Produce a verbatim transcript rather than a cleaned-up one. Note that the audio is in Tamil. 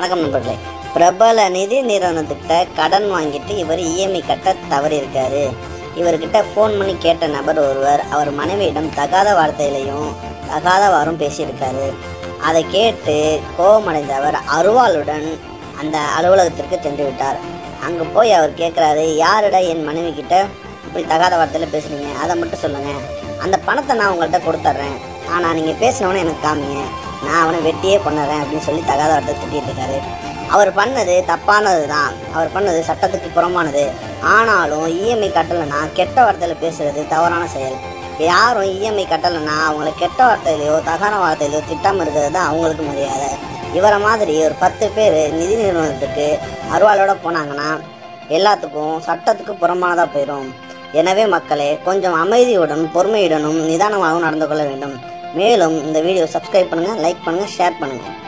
வணக்கம் நண்பர்களே. பிரபல நிதி நிறுவனத்துக்கிட்ட கடன் வாங்கிட்டு இவர் இஎம்ஐ கட்ட தவறியிருக்காரு. இவர்கிட்ட ஃபோன் பண்ணி கேட்ட நபர் ஒருவர் அவர் மனைவியிடம் தகாத வார்த்தையிலையும் தகாதவாறும் பேசியிருக்காரு. அதை கேட்டு கோபமடைந்த அவர் அருவாளுடன் அந்த அலுவலகத்திற்கு சென்று விட்டார். அங்கே போய் அவர் கேட்குறாரு, யாரிட என் மனைவி கிட்ட இப்படி தகாத வார்த்தையில் பேசுனீங்க, அதை மட்டும் சொல்லுங்கள். அந்த பணத்தை நான் உங்கள்கிட்ட கொடுத்துட்றேன், ஆனால் நீங்கள் பேசினவனே எனக்கு காமிங்க, நான் அவனை வெட்டியே கொண்டுறேன் அப்படின்னு சொல்லி தகாத வார்த்தை திட்டிகிட்டு இருக்காரு. அவர் பண்ணது தப்பானது தான், அவர் பண்ணது சட்டத்துக்கு புறமானது. ஆனாலும் இஎம்ஐ கட்டலைன்னா கெட்ட வார்த்தையில் பேசுகிறது தவறான செயல். யாரும் இஎம்ஐ கட்டலைன்னா அவங்கள கெட்ட வார்த்தையிலையோ தகாத வார்த்தையிலையோ திட்டாமல் இருக்கிறது தான் அவங்களுக்கு மரியாதை. இவரை மாதிரி ஒரு பத்து பேர் நிதி நிறுவனத்துக்கு அருவாளோட போனாங்கன்னா எல்லாத்துக்கும் சட்டத்துக்கு புறமானதாக போயிடும். எனவே மக்களே, கொஞ்சம் அமைதியுடன் பொறுமையுடனும் நிதானமாகவும் நடந்து கொள்ள வேண்டும். மேலும் இந்த வீடியோ சப்ஸ்கிரைப் பண்ணுங்கள், லைக் பண்ணுங்கள், ஷேர் பண்ணுங்கள்.